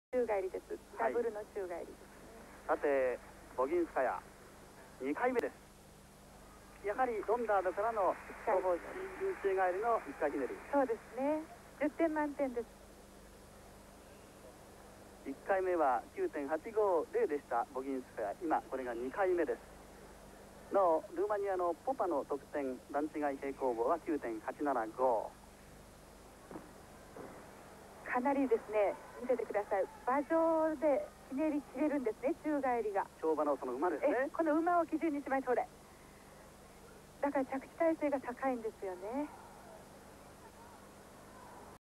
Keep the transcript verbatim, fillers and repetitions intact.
宙返りです。ダブルの宙返りです。 さて、ボギンスカヤ、にかいめです。やはりロンダードからの後方宙返りのいっかいひねり。 そうですね。じゅってん満点です。 いっかいめは きゅうてんはちごゼロ でしたボギンスカヤ。今これがにかいめです。なおルーマニアのポパの得点段違い平行棒は きゅうてんはちななご。 かなりですね、見ててください。馬上でひねり切れるんですね、宙返りが。 跳馬のその馬ですね。 この馬を基準にしましょう。だから着地体勢が高いんですよね。